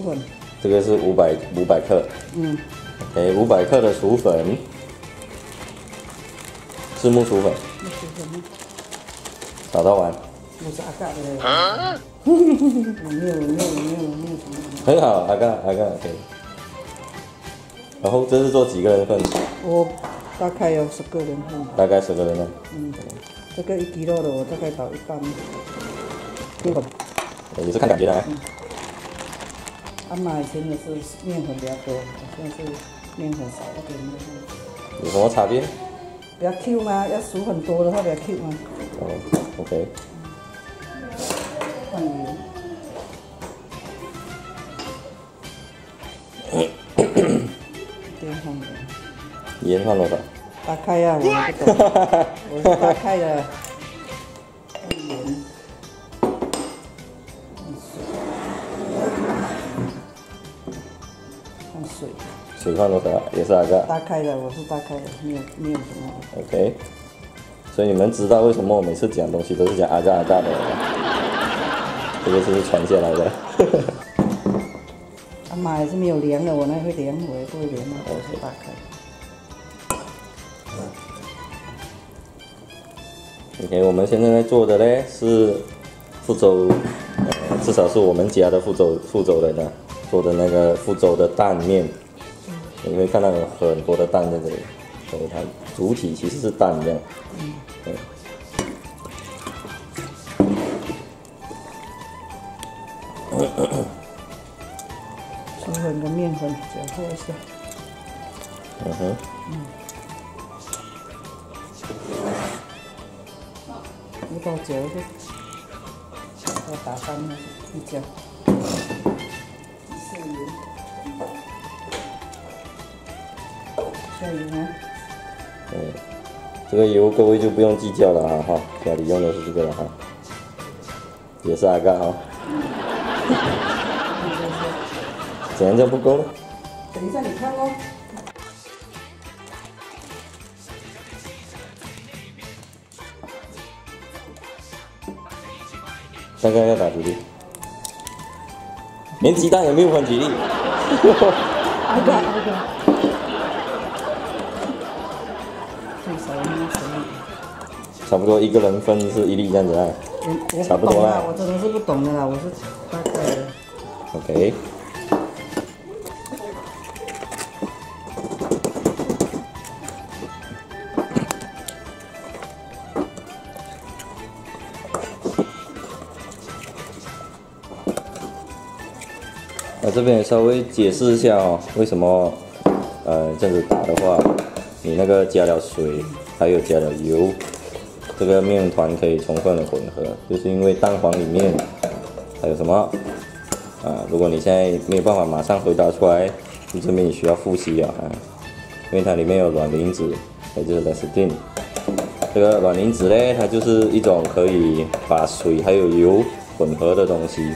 粉。 这个是500克。嗯。OK， 500克的薯粉，是木薯粉。 木薯粉。 找到完。 我是阿嘎的。啊？我没有什么。 很好，阿嘎 OK。然后这是做几个人份？ 我大概有10个人份。 大概10个人呢？ 嗯。这个1 kg 的我大概倒一半。面粉。 也是看感觉的啊。 阿妈以前的是面粉比较多，现在是面粉少一点。 有什么差别？ 比较 Q 吗？要薯很多的话比较 Q 吗？ 哦 ，OK。 放盐。盐放的。 盐放多少？ 大概啊，我不懂，我是大概的。盐。放水。 水放多少？也是阿嘎。 大概的，我是大概的，没有什么。 OK。所以你们知道为什么我每次讲东西都是讲阿嘎的？这个是传下来的。 阿妈也是没有量的，我那会量，我也不会量啊，我是大概。 OK， 我们现在在做的呢是福州，至少是我们家的福州人啊做的那个福州的蛋面，你会看到有很多的蛋在这里，所以它主体其实是蛋这样。对。 薯粉跟面粉搅和一下。一到9就要打翻了，一搅。下油吗？ 这个油各位就不用计较了哈，家里用的是这个了哈，也是阿嘎哈。怎样这样不够呢？ 等一下你看哦。 大概要打几粒？连鸡蛋也没有分几粒。 阿嘎。 差不多1个人分是1粒这样子啊。差不多啦。 我真的是不懂的啦，我是大概的。 OK。这边稍微解释一下哦，为什么这样子打的话，你那个加了水，还有加了油，这个面团可以充分的混合，就是因为蛋黄里面还有什么如果你现在没有办法马上回答出来，你这边你需要复习啊，因为它里面有卵磷脂，也就是 lecithin。这个卵磷脂呢，它就是一种可以把水还有油混合的东西。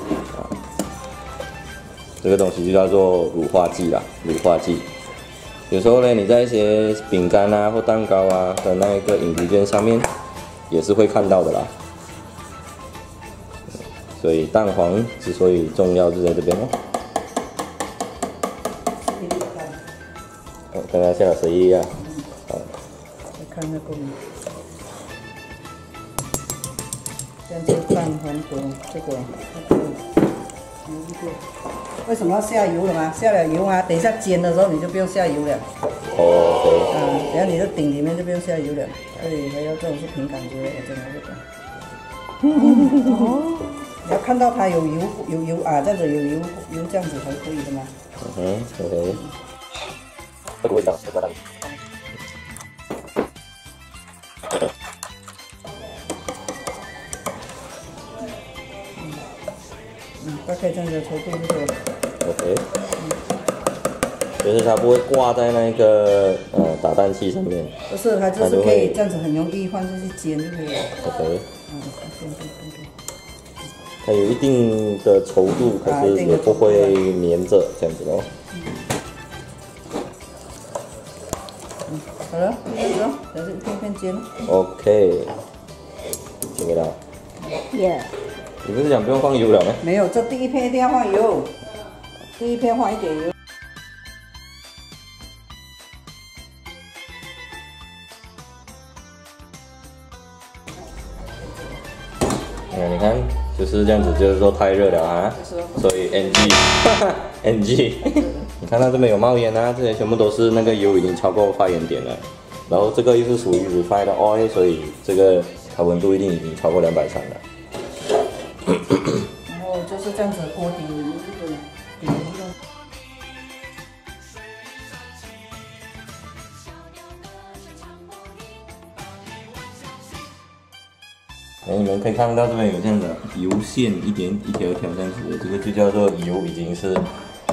这个东西就叫做乳化剂啦，乳化剂。有时候呢，你在一些饼干啊或蛋糕啊的那个饮品券上面，也是会看到的啦。所以蛋黄之所以重要，就在这边哦。刚刚下了11粒啊。好。 再看那个。这样就蛋黄跟这个。为什么要下油了吗？下了油啊，等一下煎的时候你就不用下油了。 哦， 等下你的顶里面就不用下油了。所以还要这种是凭感觉，我真的不懂。哦，你要看到它有油啊，这样子有油这样子才可以的嘛。 OK。这个味道，这个味道。 大概这样的稠度就可以了。 OK。就是它不会挂在那个打蛋器上面。 不是，它就是可以这样子很容易放进去煎就可以了。 OK。它有一定的稠度，可是也不会粘着这样子哦。 好了，这样子哦，等下一片片煎。 OK。听得到？ Yeah。 你不是讲不用放油了吗？ 没有，这第一片一定要放油。 第一片放一点油。 你看就是这样子，就是说太热了啊，所以 NG， 你看到这边有冒烟啊，这些全部都是那个油已经超过发烟点了。然后这个又是属于 refined oil， 所以这个它温度一定已经超过230了。 然后就是这样子，锅底底油。 你们可以看到这边有这样的油线，一条这样子的，这个就叫做油已经是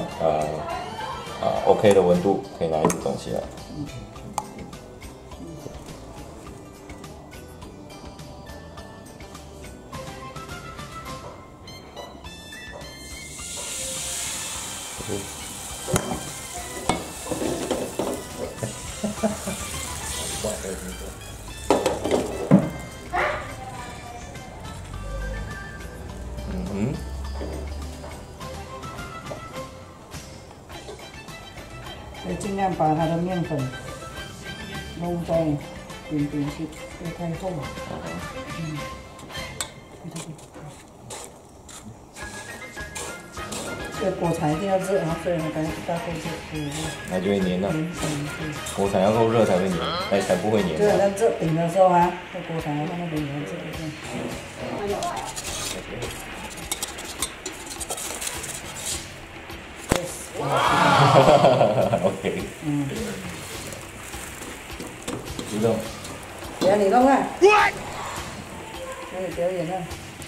OK 的温度，可以拿一煮东西了。 所以尽量把它的面粉弄在边边去，不要太厚。这锅铲一定要热啊，所以呢，赶紧大锅就那就会粘了。锅铲要够热才会粘，才不会粘。 对，那这顶的时候啊，这锅铲要放那边粘这个。 OK。知道。 等下你弄啊。给你表演了。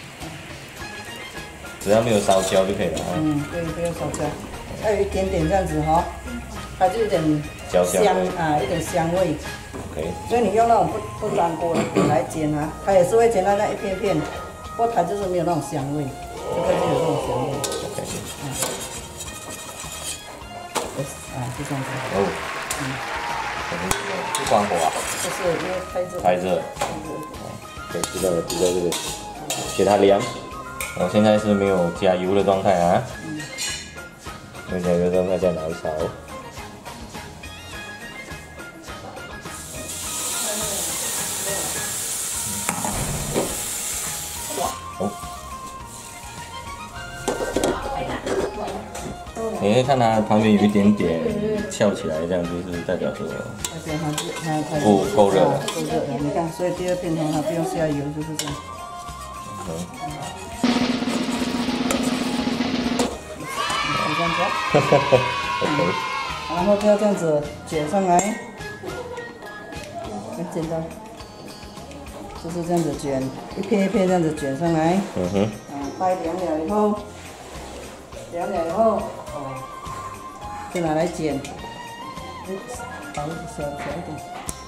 只要没有烧焦就可以了啊。 对，不要烧焦，还有一点点这样子哈，它就有点香啊，有点香味。 OK。 所以你用那种不粘锅的来煎啊，它也是会煎到那一片片，不过它就是没有那种香味，这个就有这种香味。 OK。 就这样子。 不关火啊？ 就是因为太热。 太热。对，知道了，知道这个，给它凉。然后现在是没有加油的状态啊。没有加油的状态再拿一勺。你可以看它旁边有一点点翘起来，这样就是代表说它够热了。 够热了，你看，所以第二片的话它不用下油，就是这样。这样子。 OK。 然后就要这样子卷上来，很简单，就是这样子卷，一片一片这样子卷上来。待凉了以后，就拿来剪，薄小一点，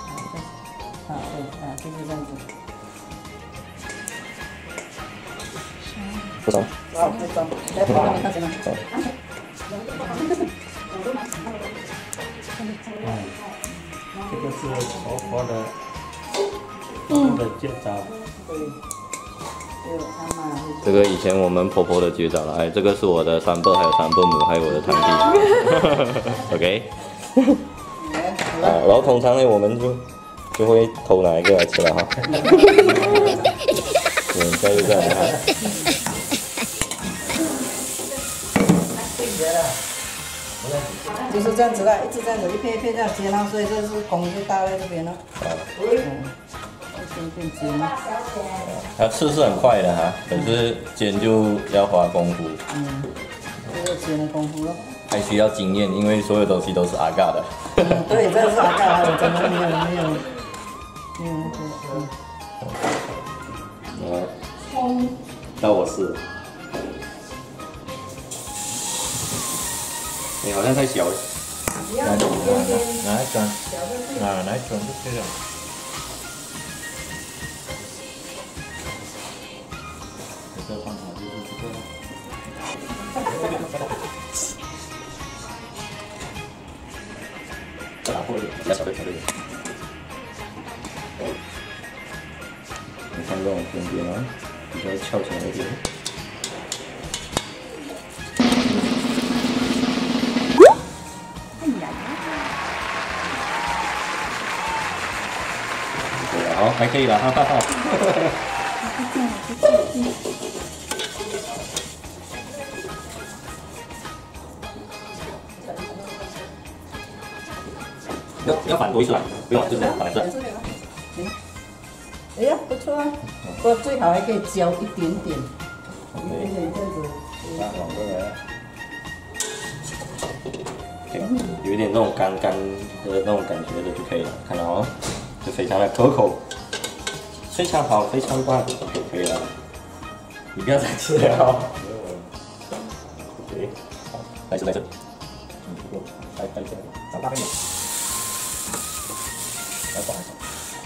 对，就是这样子。 不中。 不中，再薄一点看行吗？ 这个是婆婆的绝招。 这个以前我们婆婆的绝招了，哎，这个是我的三伯，还有三伯母，还有我的堂弟。OK。然后通常呢，我们就会偷拿一个来吃了哈。现在就这样哈。 就是这样子的，一直这样子，一片一片这样煎啊，所以这是工就大在这边了。一片煎。 它吃是很快的哈，可是煎就要花功夫。 这个煎的功夫咯。 还需要经验，因为所有东西都是阿嘎的。 对，这是阿嘎，我真的没有。 到我试。你好像太小了。 拿一转，拿一转就可以了。这个方法就是这个。 打破了，要小队。你看这种边边啊，比较翘起来一点。 好，还可以了，哈哈哈。要反多一次啊？不用，就这样反一次。 哎呀，不错啊，不过最好还可以浇一点点，一点点这样子。 反过来。 有一点那种干干的那种感觉的就可以了，看到哦，就非常的可口，非常好，非常棒，可以了。你不要再吃了。OK， 好，来这，不够，再一点，找大一点，来放一下，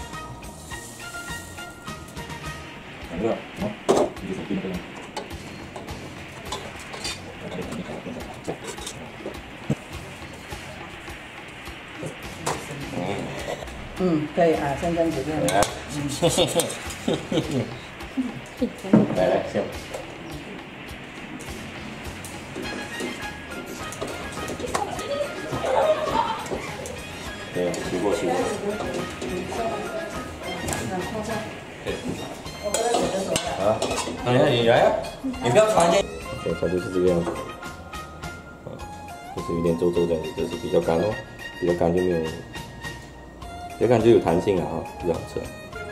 两个，好，你就手边这样。 可以啊，像这样子这样。 来，笑。对，洗过。啊，你来啊！你不要传进。对，它就是这个样子。就是有点皱皱这样子，就是比较干哦，比较干就没有。比较干就有弹性了哈，比较好吃。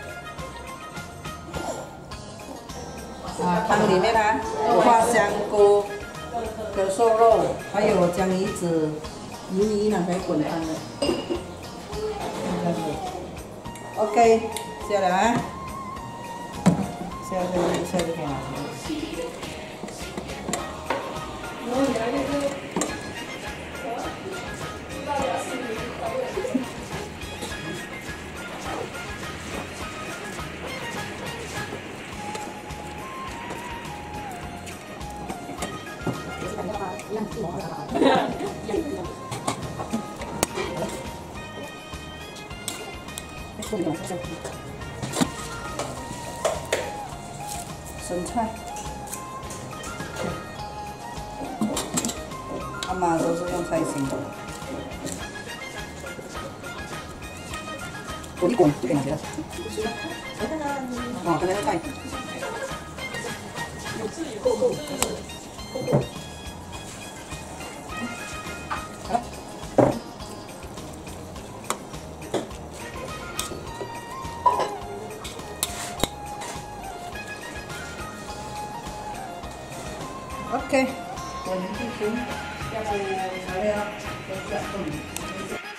汤里面呢有花香菇、可瘦肉，还有江鱼子、鱼呢，可以滚汤的。OK， 下了啊，下就可以了。生菜，阿妈都是用菜心的，我一滚就可以拿起来。哦，刚才那菜。OK，我们进行下来材料，再加